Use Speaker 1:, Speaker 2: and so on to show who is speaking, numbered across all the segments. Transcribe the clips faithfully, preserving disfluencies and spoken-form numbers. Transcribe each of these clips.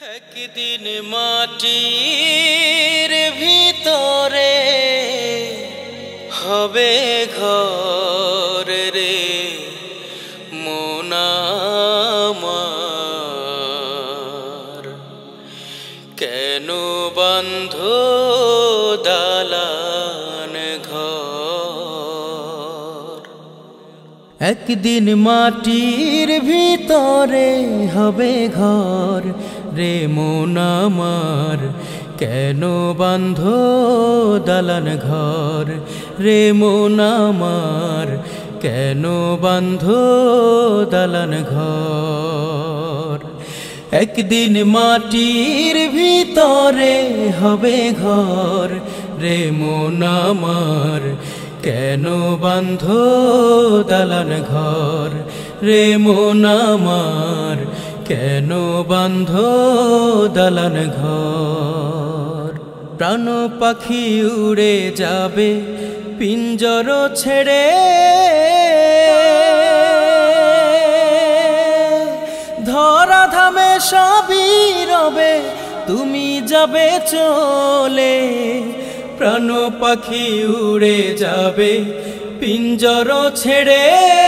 Speaker 1: একদিন মাটির ভিতরে হবে ঘর রে মন আমার, কেন বন্ধ দালান ঘর। একদিন মাটির ভিতরে হবে ঘর রে মন আমার, কেন বান্ধ দালান ঘর রে মন আমার, কেন বান্ধ দালান ঘর। একদিন মাটির ভিতরে হবে ঘর রে মন আমার, কেন বান্ধ দালান ঘর রে মন আমার, কেন বান্ধ দালান ঘর। প্রাণ পাখি উড়ে যাবে পিঞ্জর ছেড়ে, ধরা ধামে সবই রবে তুমি যাবে চলে। প্রাণ পাখি উড়ে যাবে পিঞ্জর ছেড়ে,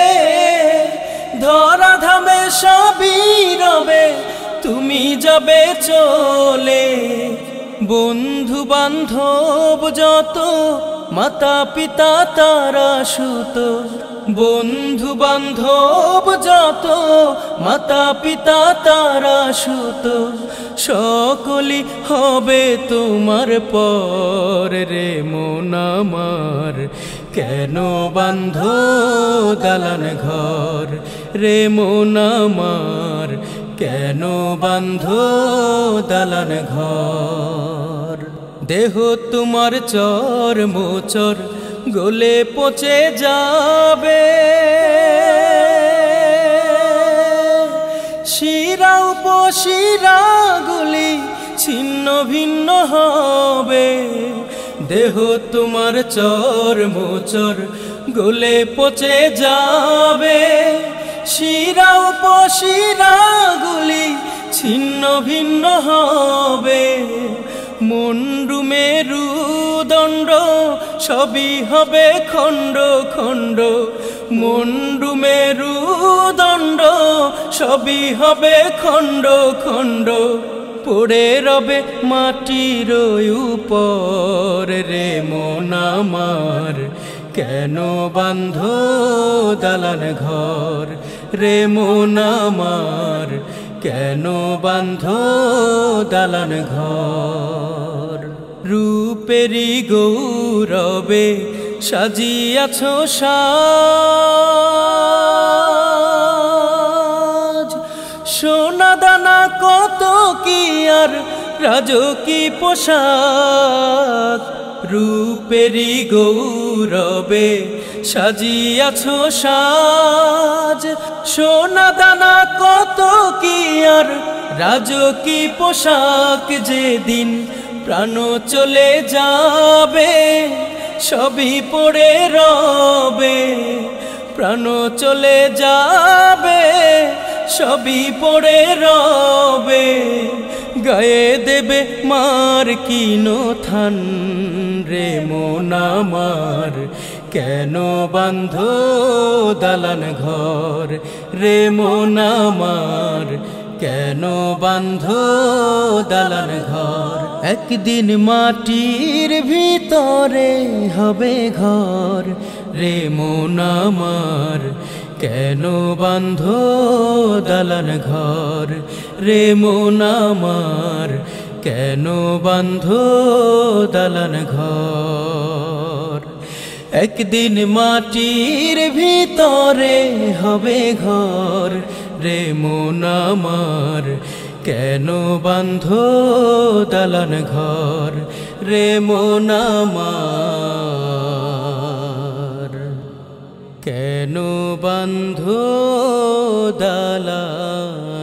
Speaker 1: ধরা ধামে সবই রবে তুমি যাবে চলে। বন্ধু বান্ধব যত মাতা পিতা তারা সুত, বন্ধু বান্ধব যত মাতা পিতা তারা সুত, সকলি হবে তোমার পর রে মন আমার, কেন বান্ধ দালান ঘর রে মন আমার, কেন বান্ধ দালান ঘর। দেহ তোমার চর মোচর গলে পচে যাবে, শিরা উপশিরা গুলি ছিন্ন ভিন্ন হবে। দেহ তোমার চর মোচর গলে পচে যাবে, শিরা উপশিরা গুলি ছিন্ন ভিন্ন হবে। মুন্ডু মেরু দণ্ড সবই হবে খণ্ড খণ্ড, মুন্ডু মেরু দণ্ড সবই হবে খণ্ড খণ্ড। পড়ে রবে মাটির উপর রে মন আমার, কেন বান্ধ দালান ঘর রে মন আমার, কেন বান্ধ দালান ঘর। রূপেরি গৌরবে সাজিয়াছ সাজ, সোনা দানা কত কি আর রাজকী পোশাক। রূপেরি গৌরবে সাজিয়াছ সাজ, সোনা দানা কত কি আর রাজকী পোশাক। যেদিন প্রাণ চলে যাবে সবই পড়ে রবে, প্রাণ চলে যাবে সবই পড়ে রবে। গায়ে দেবে মার কিনো থান রে মন আমার, কেন বান্ধ দালান ঘর রে মন আমার, কেন বান্ধ দালান ঘর। একদিন মাটির ভিতরে হবে ঘর রে মন আমার, কেন বান্ধ দালান ঘর রে মন আমার, কেন বান্ধ দালান ঘর। একদিন মাটির ভিতরে হবে ঘর রে মন আমার, কেন বান্ধ দালান ঘর রে মন আমার, কেন বান্ধ দালান